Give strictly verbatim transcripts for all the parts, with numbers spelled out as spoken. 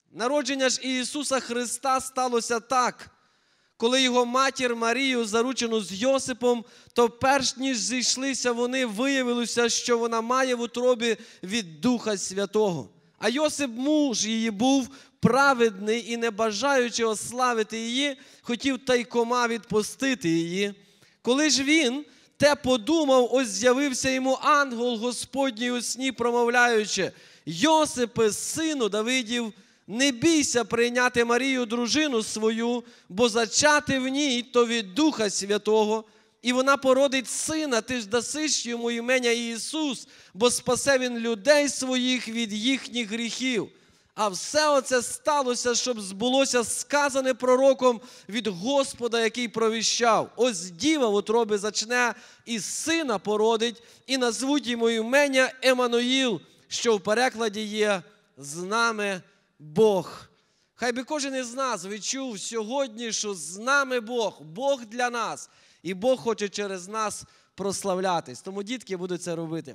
Народження ж Ісуса Христа сталося так. Коли його матір Марію, заручену з Йосипом, то перш ніж зійшлися вони, виявилося, що вона має в утробі від Духа Святого. А Йосип, муж її, був праведний і, не бажаючи ославити її, хотів тайкома відпустити її. Коли ж він те подумав, ось з'явився йому ангел Господній у сні, промовляючи: «Йосипе, сину Давидів, не бійся прийняти Марію, дружину свою, бо зачати в ній то від Духа Святого, і вона породить сина, ти ж дасиш йому імення Ісус, бо спасе він людей своїх від їхніх гріхів». А все оце сталося, щоб збулося сказане пророком від Господа, який провіщав: «Ось діва в утробі зачне, і сина породить, і назвуть йому імення Еммануїл», що в перекладі є «з нами Бог». Хай би кожен із нас відчув сьогодні, що з нами Бог, Бог для нас, і Бог хоче через нас прославлятись. Тому дітки будуть це робити.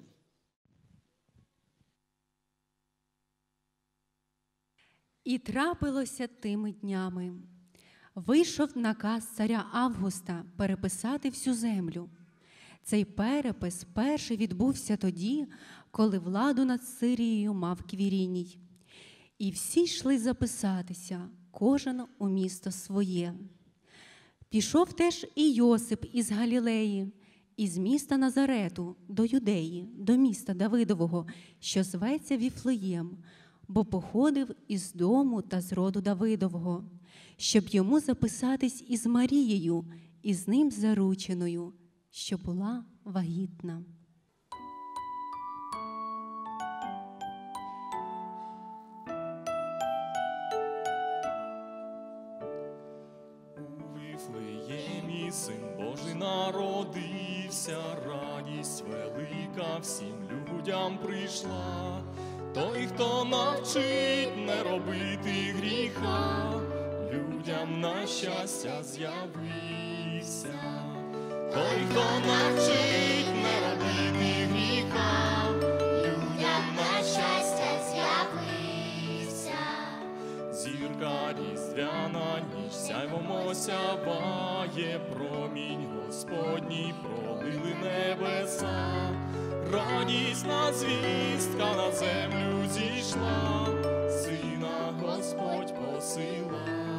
І трапилося тими днями. Вийшов наказ царя Августа переписати всю землю. Цей перепис перший відбувся тоді, коли владу над Сирією мав Квіріній. І всі йшли записатися, кожен у місто своє. Пішов теж і Йосип із Галілеї, із міста Назарету до Юдеї, до міста Давидового, що зветься Віфлеєм, бо походив із дому та з роду Давидового, щоб йому записатись із Марією, із ним зарученою, що була вагітна. У Віфлеємі Син Божий народився, радість велика всім людям прийшла. Той, хто навчить не робити гріха, людям на щастя з'явився. Той, хто навчить не робити гріха, людям на щастя з'явився. Зірка різдвяна ніч сяйвом осяває, промінь Господній пролили небеса. Радісна звістка на землю зійшла, Сина Господь посилає.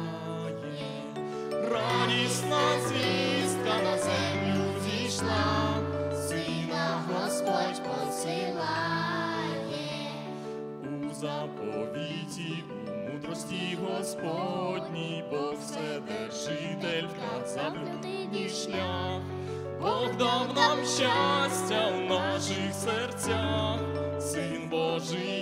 Радісна звістка на землю зійшла, Сина Господь посилає. У заповіті, у мудрості Господній, Бог Вседержитель вказав людині шлях. Бог дав нам щастя в наших серцях, Син Божий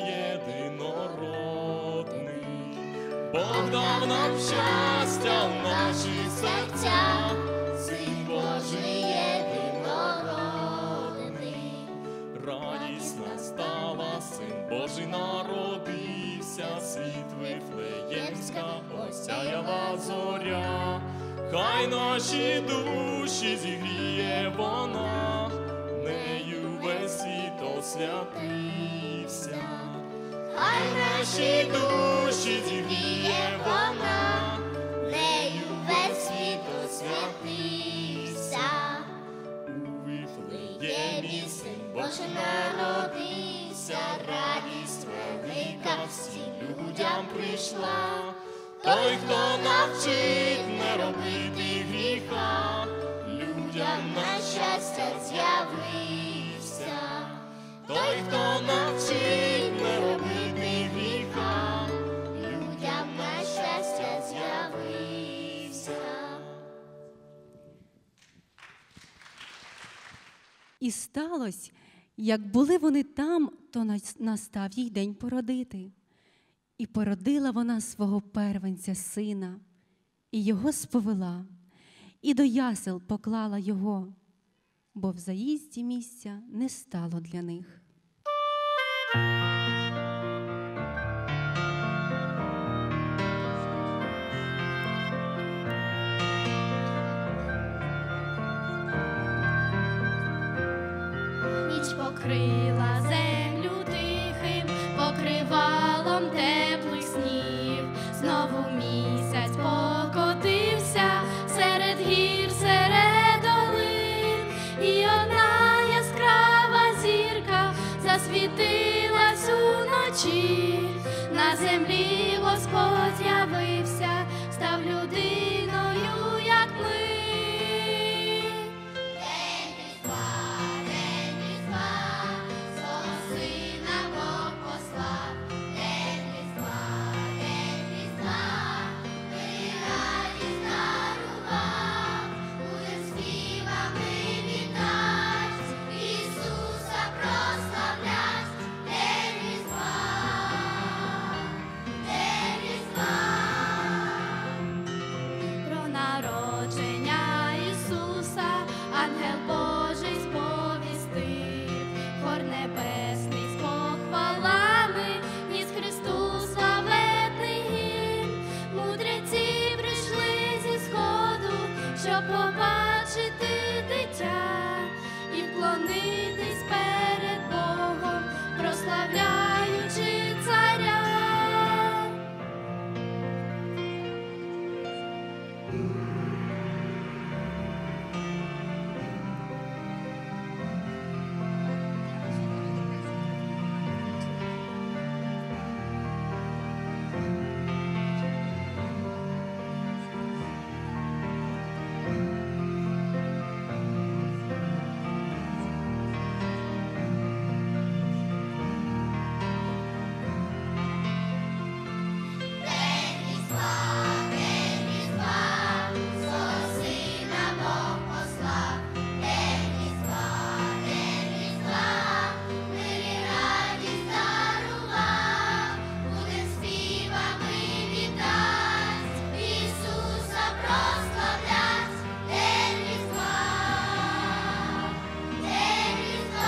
єдинородний. Бог дав нам щастя в наших серцях, Син Божий єдинородний. Радість настала, Син Божий народився, світ Вифлеємська осяяла зоря. Хай наші душі зігріє вона, нею весь світ освятився. Хай наші душі зігріє вона, нею весь світ освятився. У Віфлеємі Син Божий народився, радість велика всім людям прийшла. Той, хто навчить не робити гріха, людям на щастя з'явився. Той, хто навчить не робити гріха, людям на щастя з'явився. І сталося, як були вони там, то настав їй день породити. І породила вона свого первенця сина, і його сповела, і до ясел поклала його, бо в заїзді місця не стало для них. Ніч покрила землю тихим покривалом теплих снів, знову місяць покотився серед гір, серед долин, і одна яскрава зірка засвітилась уночі. На землі Господь з'явився, став людиною, як ми. День Різдва, день Різдва, свого Сина Бог послав. День Різдва, день Різдва, ми радість дарував. Будем співами вітать, Ісуса прославлять. День Різдва, день Різдва. Про народження Ісуса ангел Божий сповістив, хор небесний з похвалами ніс Христу славетний гімн. Мудреці прийшли зі сходу, щоб побачити дитя і вклонитись перед Богом, прославляючи царя. День Різдва, день Різдва, свого Сина Бог послав. День Різдва, день Різдва, мир і радість дарував. Будем співами вітать, Ісуса прославлять. День Різдва, день Різдва.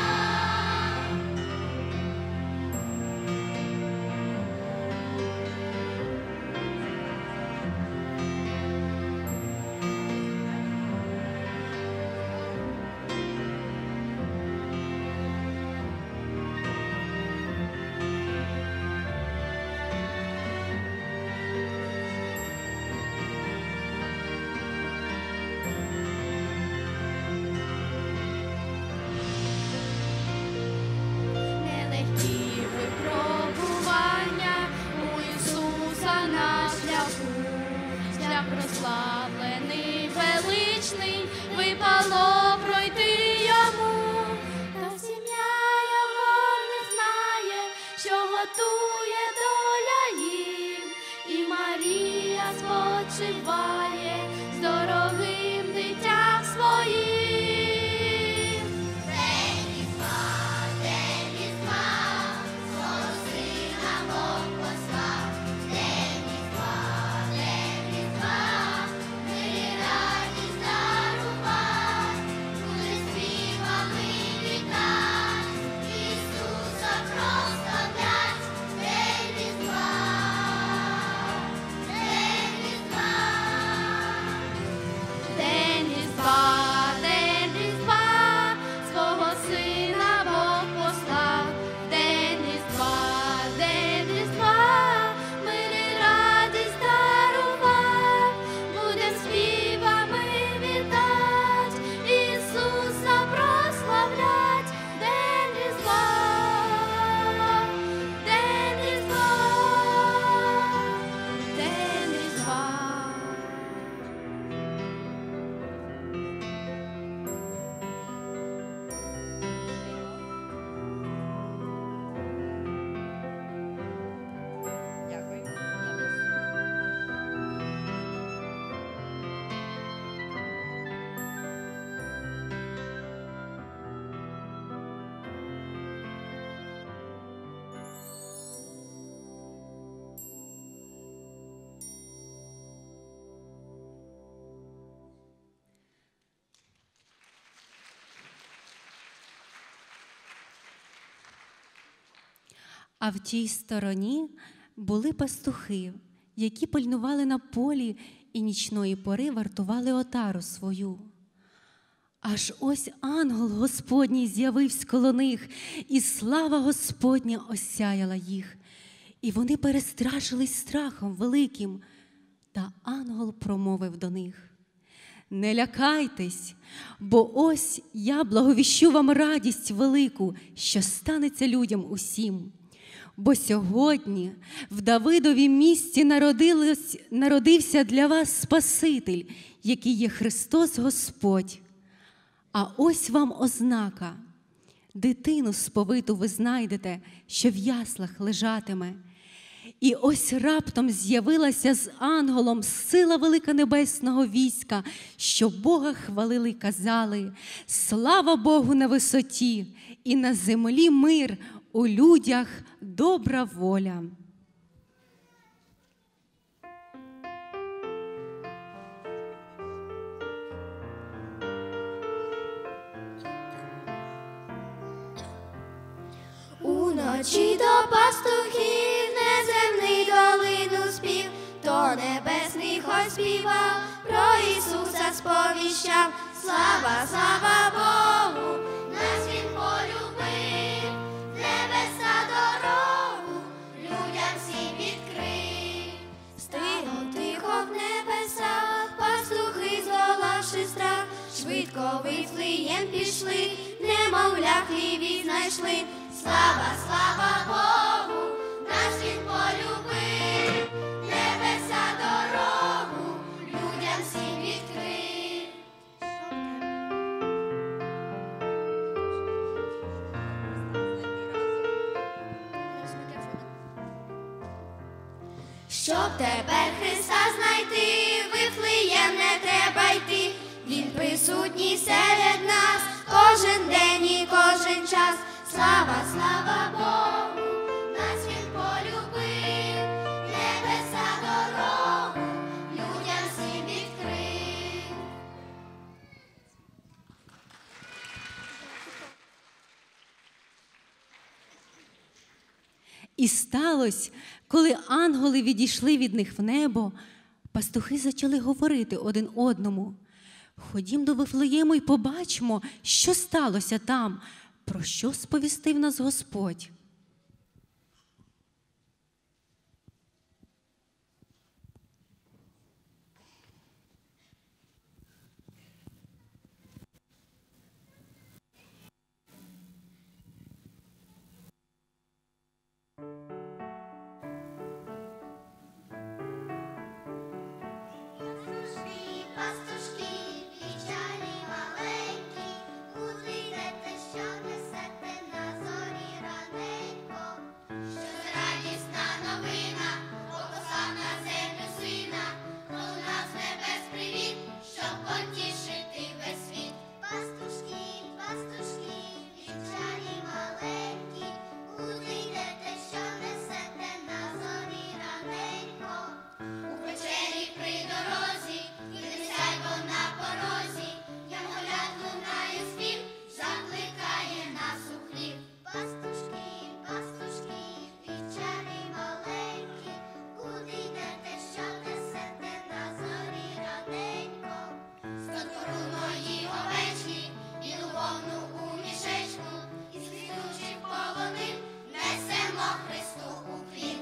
Нелегкі випробування у Ісуса на шляху, шлях прославлений, величний, випало пройти йому. Та сім'я його не знає, що готує доля їм, і Марія спочиває з дорогим дитям своїм. День Різдва, день Різдва, свого Сина Бог послав. День Різдва, день Різдва, мир і радість дарував. Будем співами вітать, Ісуса прославлять. День Різдва, день Різдва. День Різдва, день Різдва, свого Сина Бог послав. День Різдва, день Різдва, мир і радість дарував. Будем співами вітать, Ісуса прославлять. День Різдва, день Різдва, день Різдва. А в тій стороні були пастухи, які пильнували на полі і нічної пори вартували отару свою. Аж ось ангел Господній з'явився коло них, і слава Господня осяяла їх. І вони перестрашились страхом великим. Та ангел промовив до них: «Не лякайтесь, бо ось я благовіщу вам радість велику, що станеться людям усім. Бо сьогодні в Давидові місті народилось, народився для вас Спаситель, який є Христос Господь. А ось вам ознака. Дитину сповиту ви знайдете, що в яслах лежатиме. І ось раптом з'явилася з ангелом сила велика небесного війська, що Бога хвалили й казали: слава Богу на висоті, і на землі мир, у людях добра воля». Уночі до пастухів неземний долину спів, то небесний хор співав, про Ісуса сповіщав. Слава, слава Богу, нас Він полюбив, небеса дорогу людям всім відкрив. Стигло тихо в небесах, пастухи, здолавши страх, швидко в Вифлеєм пішли, немовля хліві знайшли. Слава, слава Богу, нас Він полюбив, небеса дорогу людям всім відкрив. Щоб тепер Христа знайти, в Вифлеєм не треба йти. Він присутній серед нас кожен день і кожен час. Слава, слава Богу, нас Він полюбив, небеса дорогу людям всім відкрив. І сталося, коли ангели відійшли від них в небо, пастухи почали говорити один одному: «Ходім до Вифлеєму й побачимо, що сталося там, про що сповістив нас Господь». Пастушки, пастушки, печалі маленькі, куди йдете, що несете на зорі раненько? Що радісна новина, Бог послав на землю сина, лунав з небес привіт, щоб потішити весь світ. Пастушки, пастушки, печалі маленькі, куди йдете, що несете на зорі раненько? У печері при дорозі, віднесяй вона порозі, янголят лунає спів, закликає нас у хліб. Пастушки, пастушки, печалі маленькі, куди йдете, що несете на зорі раненько? Сто корунної овечки, і луговну у мішечку, і світучих полонин несемо Христу уклін.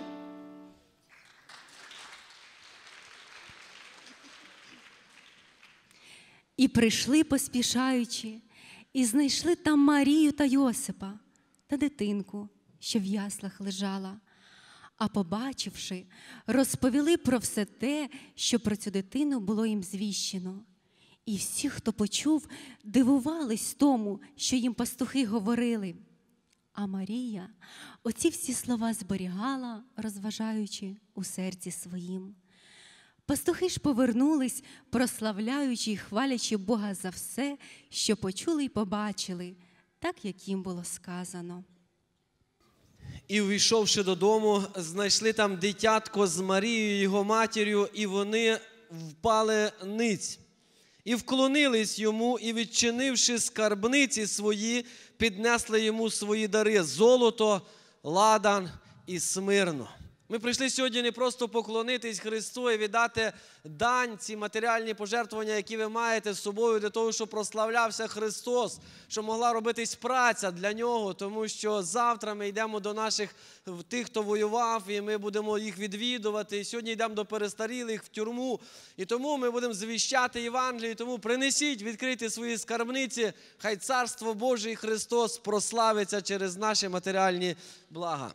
І прийшли, поспішаючи, і знайшли там Марію та Йосипа та дитинку, що в яслах лежала. А побачивши, розповіли про все те, що про цю дитину було їм звіщено. І всі, хто почув, дивувались тому, що їм пастухи говорили. А Марія оці всі слова зберігала, розважаючи у серці своїм. Пастухи ж повернулись, прославляючи й хвалячи Бога за все, що почули й побачили, так, як їм було сказано. І, увійшовши додому, знайшли там дитятко з Марією, його матір'ю, і вони впали ниць. І вклонились йому, і, відчинивши скарбниці свої, піднесли йому свої дари – золото, ладан і смирно. Ми прийшли сьогодні не просто поклонитись Христу і віддати дань, ці матеріальні пожертвування, які ви маєте з собою, для того, щоб прославлявся Христос, щоб могла робитись праця для Нього, тому що завтра ми йдемо до наших, тих, хто воював, і ми будемо їх відвідувати. І сьогодні йдемо до перестарілих в тюрму, і тому ми будемо звіщати Євангелію, тому принесіть, відкрийте свої скарбниці, хай Царство Боже і Христос прославиться через наші матеріальні блага.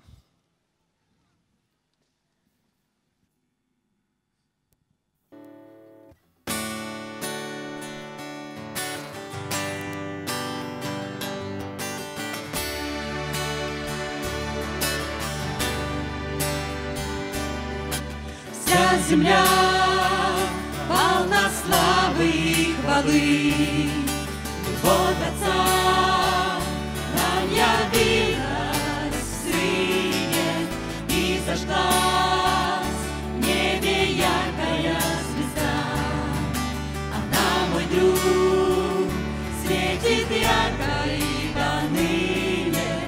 Вся земля полна славы и хвалы, любовь Отца нам явилась сыне, и зажглась в небе яркая звезда. Она, мой друг, светит ярко и поныне.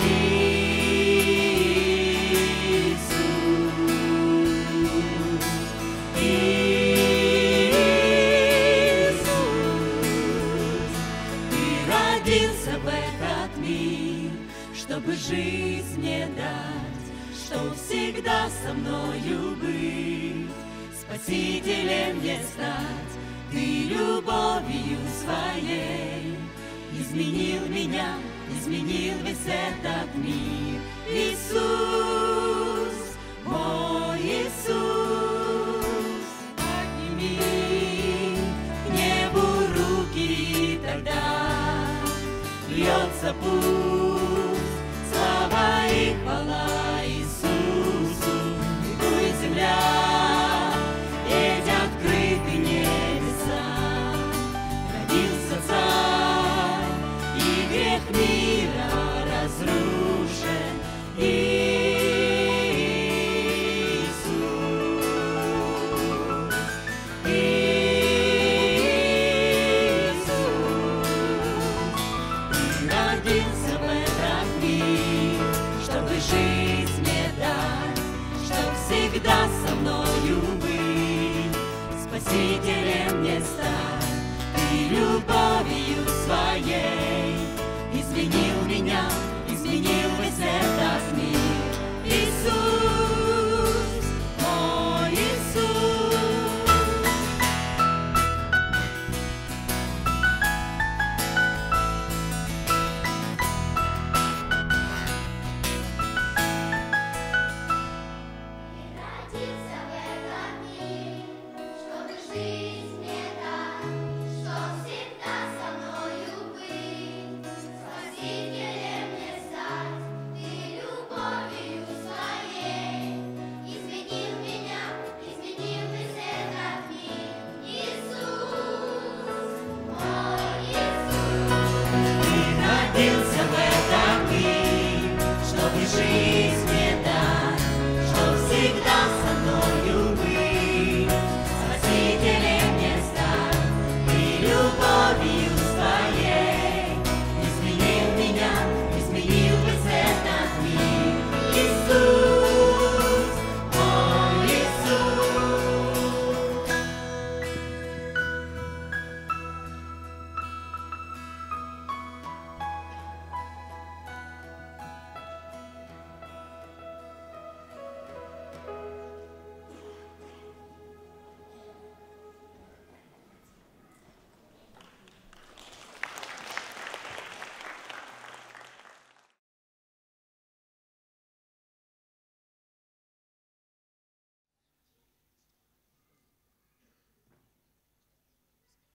Чтобы жизнь мне дать, чтоб всегда со мною быть, Спасителем мне стать. Ты любовью своей изменил меня, изменил весь этот мир. Иисус, мой Иисус, подними к небу руки, и тогда льется путь. Слава и хвала Иисусу, небу и земля, эти открыты небеса. Родился Царь, и грех мира разрушен. Иисус, Иисус, Ты родился в этот мир, чтобы жизнь мне дать, чтоб всегда со мною быть, Спасителем мне стать. Ты любовь